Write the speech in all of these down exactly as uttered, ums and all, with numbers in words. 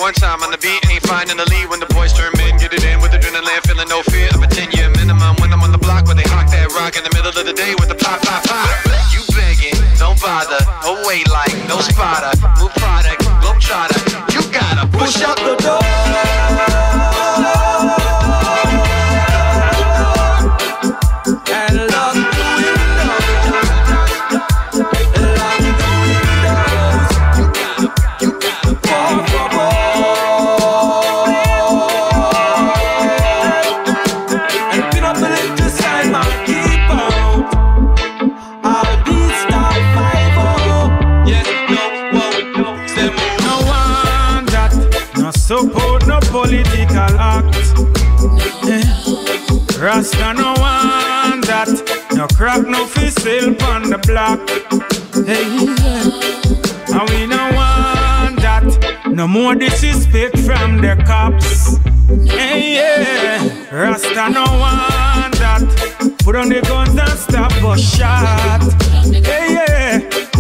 one time on the beat, ain't finding the lead when the boys turn in. Get it in with adrenaline, feeling no fear of a ten year minimum. When I'm on the block where they hawk that rock in the middle of the day with the pop, pop, pop. You begging, don't bother, no wait like, no spotter. Move product, globe trotter, you gotta push out the door. Support no political act. eh. Rasta no want that. No crack, no fi silk on the block. Hey, yeah. And we no want that. No more disrespect from the cops. Hey, yeah. Rasta no want that. Put on the guns and stop a shot. Hey, yeah.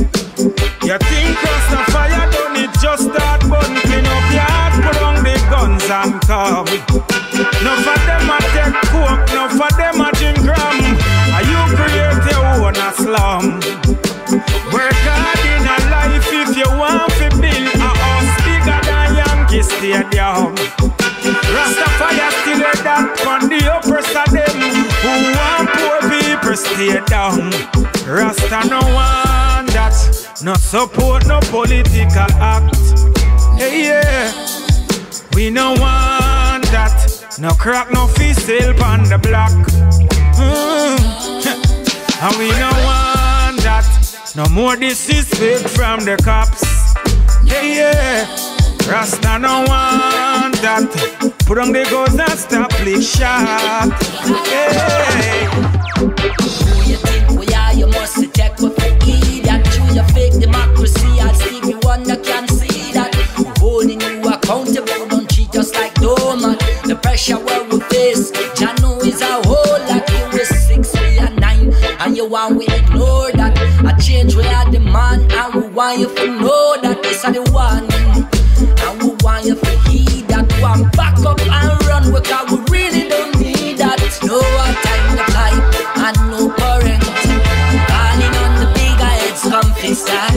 You think Rastafari done it, just start button, clean up your heart, put on the guns and come. None of them a take coke, none of them a drink rum. And you create your own a slum. Work hard in a life if you want to build a house bigger than Yankee Stadium. Rastafari still a that on the upper side them who want poor people stay down. Rasta no want that. No support, no political act. Hey, yeah. We no want that. No crack, no fi silk on the block. mm. And we no want that. No more disrespect from the cops. Hey, yeah. Rasta no want that. Put on the guns and stop lick shot. Hey. Who you think we are? You must take what we eat. That through your fake democracy, I'll see me one that can see that. We're holding you accountable, don't treat us like doormat. The pressure where we face, Jah know is a whole lot. You is six, we are nine, and you want we ignore that. A change we are demand, and we want you to know that this are the warning. And we want you to heed that. One back up and run, because we really don't need that. No one time to pipe, and no current. Calling on the bigger heads, come fix that.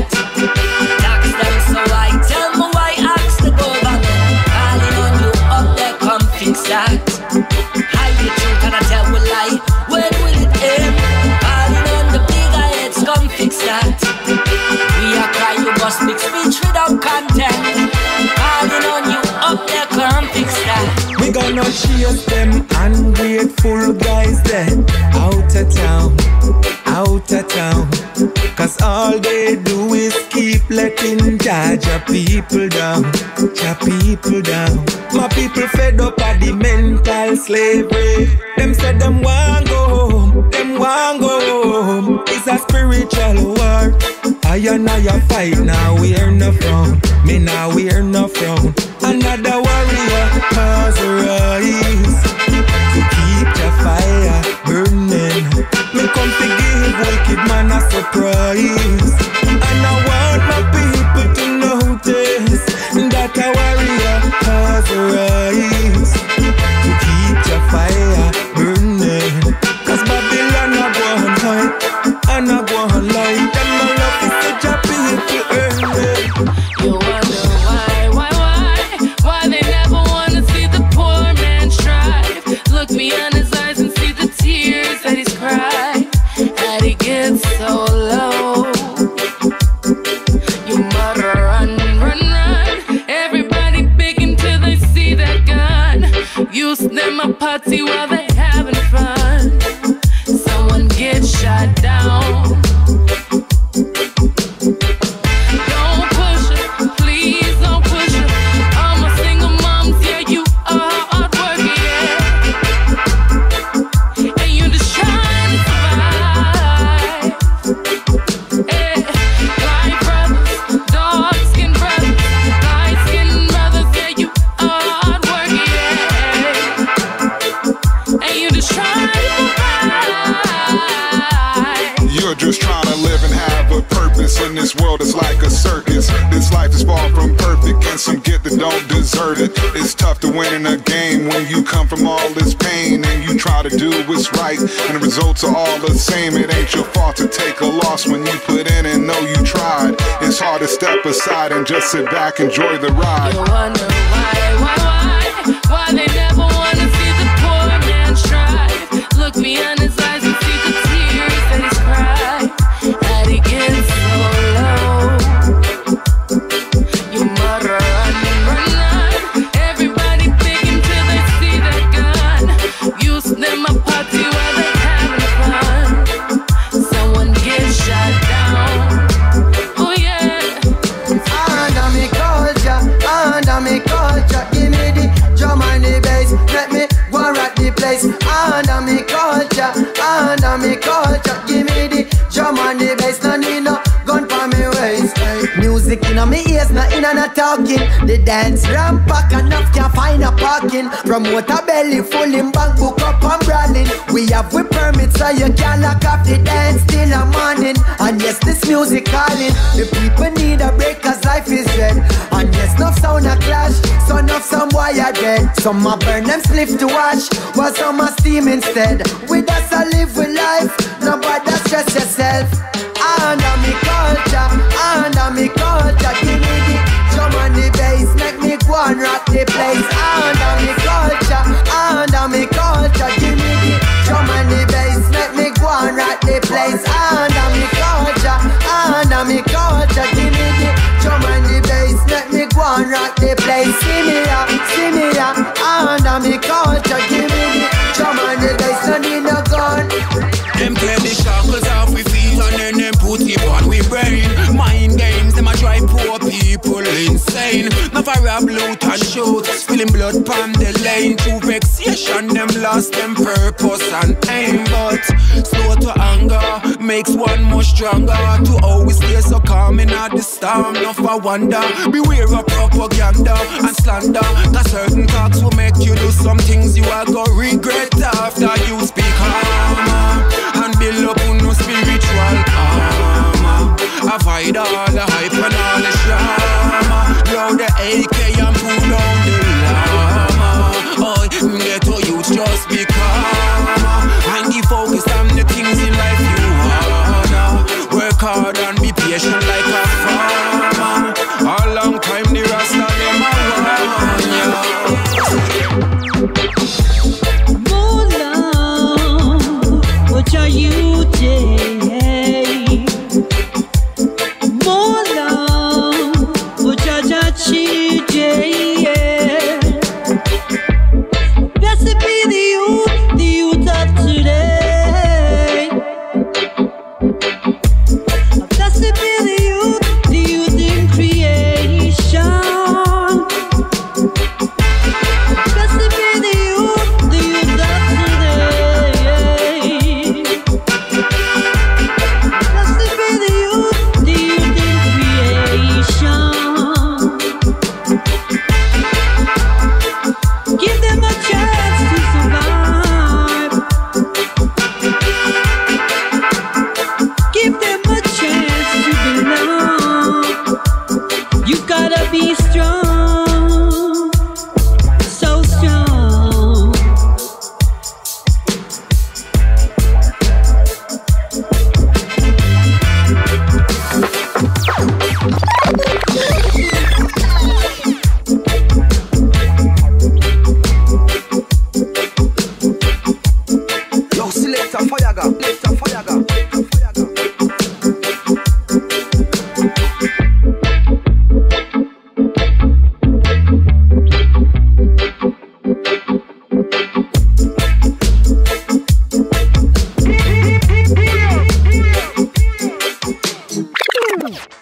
Tax them, so I tell me why ask the government. Calling on you up there, come fix that. Hide the truth and I tell we lie. When will it end? Calling on the bigger heads, come fix that. We are crying, you must mix speech without content. Calling on you up there, come fix that. We gonna chase them ungrateful guys there out of town, out of town. Cause all they do is keep letting judge your people down, your people down. My people fed up of the mental slavery. Them said them want go home, them want go home. It's a spiritual war. I and I fight now, we're no frown. Me now we're no frown. Another warrior cause rise to keep the fire burning. Me come to give wicked man a surprise. And I want my people to notice that a warrior cause rise to keep the fire burning. Cause Babylon a go on high, and a go on light. Them no love is such a people earning. You wonder why, why, why, why they never wanna see the poor man strive. Look beyond his eyes and see the tears that he's cried. That he gets so low. You murder, run, run, run. Everybody begging till they see that gun. Use them a party while they having fun. Someone gets shot down. Don't push it, please don't push it. All my single moms, yeah, you are hard working, yeah. And you just trying to survive. Eh, light brothers, dark skin brothers, light skin brothers, yeah, you are hard working, yeah. And you just trying to survive. You're just trying to live and have a purpose. In this world it's like a circus. This life is far from perfect, and some get the it, don't desert it. It's tough to win in a game when you come from all this pain and you try to do what's right, and the results are all the same. It ain't your fault to take a loss when you put in and know you tried. It's hard to step aside and just sit back, enjoy the ride. You wonder why, why, why, why they never wanna see the poor man strive. Look beyond his eyes and see the tears that he's cried. That he gets so low. You murder run, run, run. Everybody thinking till they see that gun. Use them a party while they're having fun. Someone gets shot down. Oh yeah. Under me culture, under me culture. Give me the drum and the bass. Let me go and rock the place. Under me culture, under me culture. Give me the drum and the bass. No need no gun for me waist. Music in my ears, not in and not talking. The dance ramp pack enough can't find a parking. Promoter belly full in bank book up and brawling. We have we permits so you can lock up the dance till the morning. And yes, this music calling. The people need a break cause life is red. And yes, enough sound a clash, so enough some wire dead. Some a burn them spliff to wash, while some a steam instead. With us I live with life, nobody stress yourself. Under me culture, under me culture. Give me the drum and the bass, make me go and rock the place. Under me culture, under me culture. Give me the drum and the bass, make me go and rock the place. Under me culture, under me culture. Give me the drum and the bass, make me go and rock the place. See me ya, see me ya, under me culture. Give me the drum and the bass, no need no gun. Them tear the shackles off we feet and then them put it on we brain. Mind games, them a drive poor people insane. Now for a loot and shoot, spilling blood from the lane. Through vexation, them lost them purpose and aim. But slow to anger makes one more stronger. To always stay so calm in all the storm. Now for wonder, beware of propaganda and slander. Cause certain talks will make you do some things you are gonna regret after you speak harm. And build up on no spiritual armor. Avoid all the hype and all the drama. Blow the A K and pull down the llama. Oh, get to youth just be calm. And keep focused on the things in life you wanna. Work hard and be patient like a farmer. A long time the Rasta them a warn ya. What are you doing? More love, what are you doing? Blessed be the youth, the youth of today. Blessed be the youth, the youth in creation. Blessed be the youth, the youth of today. Blessed be the youth, the youth in creation. Give them a chance to survive. Give them a chance to belong. You gotta be strong, so strong. Yo, select a fire gun, select a fire gun, fire gun. Ooh.